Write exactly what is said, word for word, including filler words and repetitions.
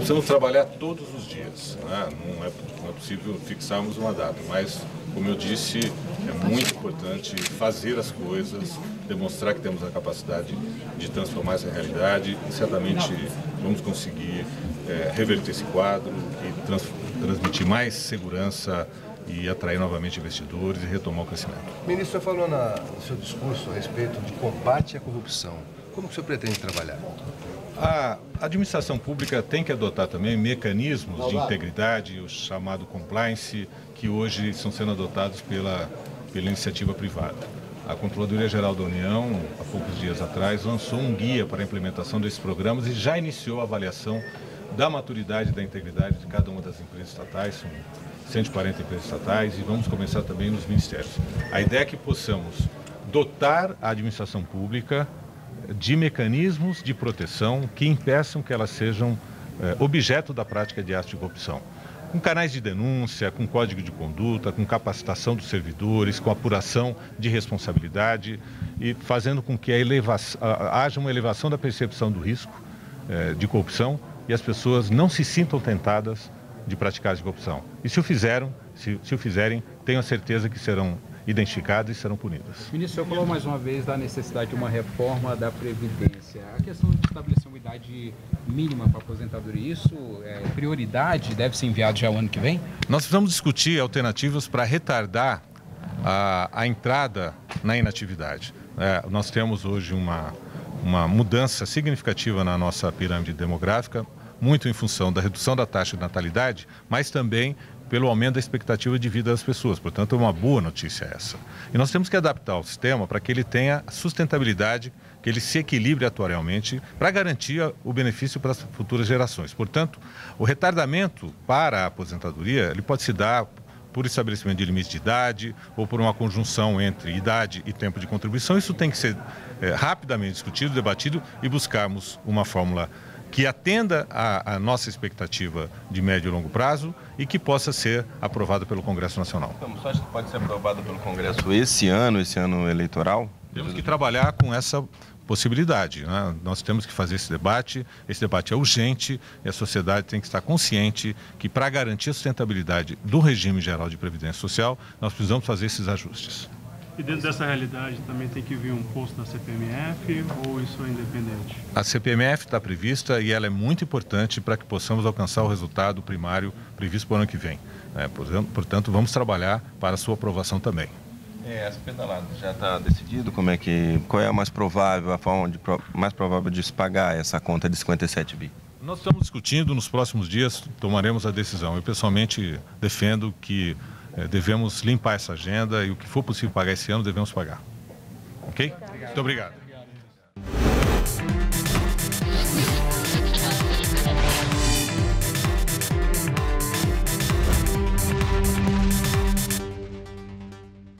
precisamos trabalhar todos os dias, né? Não é, não é possível fixarmos uma data, mas, como eu disse, é muito importante fazer as coisas, demonstrar que temos a capacidade de transformar essa realidade e certamente vamos conseguir é, reverter esse quadro e trans, transmitir mais segurança e atrair novamente investidores e retomar o crescimento. Ministro, você falou na, no seu discurso a respeito de combate à corrupção. Como que o senhor pretende trabalhar? A administração pública tem que adotar também mecanismos de integridade, o chamado compliance, que hoje estão sendo adotados pela, pela iniciativa privada. A Controladoria Geral da União, há poucos dias atrás, lançou um guia para a implementação desses programas e já iniciou a avaliação da maturidade e da integridade de cada uma das empresas estatais. São cento e quarenta empresas estatais e vamos começar também nos ministérios. A ideia é que possamos dotar a administração pública de mecanismos de proteção que impeçam que elas sejam eh, objeto da prática de atos de corrupção. Com canais de denúncia, com código de conduta, com capacitação dos servidores, com apuração de responsabilidade e fazendo com que a elevação, a, haja uma elevação da percepção do risco eh, de corrupção e as pessoas não se sintam tentadas de praticar de corrupção. E se o fizeram, se, se o fizerem, tenho a certeza que serão identificadas e serão punidas. Ministro, o senhor falou mais uma vez da necessidade de uma reforma da Previdência. A questão de estabelecer uma idade mínima para aposentadoria, isso é prioridade? Deve ser enviado já o ano que vem? Nós precisamos discutir alternativas para retardar a, a entrada na inatividade. É, nós temos hoje uma, uma mudança significativa na nossa pirâmide demográfica, muito em função da redução da taxa de natalidade, mas também pelo aumento da expectativa de vida das pessoas. Portanto, é uma boa notícia essa. E nós temos que adaptar o sistema para que ele tenha sustentabilidade, que ele se equilibre atuarialmente para garantir o benefício para as futuras gerações. Portanto, o retardamento para a aposentadoria, ele pode se dar por estabelecimento de limite de idade ou por uma conjunção entre idade e tempo de contribuição. Isso tem que ser é, rapidamente discutido, debatido e buscarmos uma fórmula que atenda à nossa expectativa de médio e longo prazo e que possa ser aprovada pelo Congresso Nacional. Então, você acha que pode ser aprovada pelo Congresso esse ano, esse ano eleitoral? Temos que trabalhar com essa possibilidade, né? Nós temos que fazer esse debate, esse debate é urgente e a sociedade tem que estar consciente que para garantir a sustentabilidade do regime geral de previdência social, nós precisamos fazer esses ajustes. E dentro dessa realidade também tem que vir um posto da C P M F ou isso é independente? A C P M F está prevista e ela é muito importante para que possamos alcançar o resultado primário previsto para o ano que vem. É, portanto, vamos trabalhar para a sua aprovação também. É, essa pedalada já está decidido como é que, qual é a mais provável, a forma de, mais provável de se pagar essa conta de cinquenta e sete bi? Nós estamos discutindo, nos próximos dias tomaremos a decisão. Eu pessoalmente defendo que É, devemos limpar essa agenda e o que for possível pagar esse ano, devemos pagar. Ok? Muito obrigado.